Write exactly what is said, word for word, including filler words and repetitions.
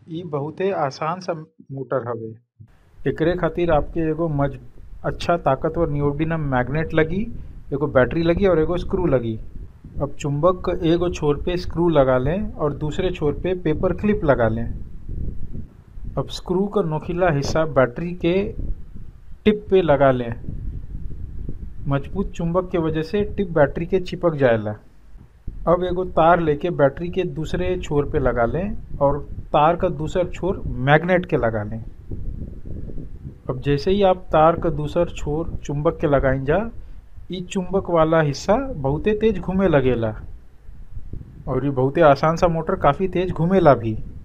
इ बहुते आसान सा मोटर हवे। एकरे खातिर आपके एगो मज अच्छा ताकतवर नियोडिनम मैग्नेट लगी, एगो बैटरी लगी और एगो स्क्रू लगी। अब चुंबक क एगो छोर पे स्क्रू लगा लें और दूसरे छोर पे पेपर क्लिप लगा लें। अब स्क्रू का नोकीला हिस्सा बैटरी के टिप पे लगा लें। मजबूत चुंबक के वजह से टिप बैटरी के चिपक जाएला। अब एगो तार लेके बैटरी के दूसरे छोर पे लगा लें और तार का दूसर छोर मैग्नेट के लगा लें। अब जैसे ही आप तार का दूसर छोर चुंबक के लगाइन जा, इ चुंबक वाला हिस्सा बहुते तेज घूमे लगेला और ये बहुते आसान सा मोटर काफी तेज घूमेला भी।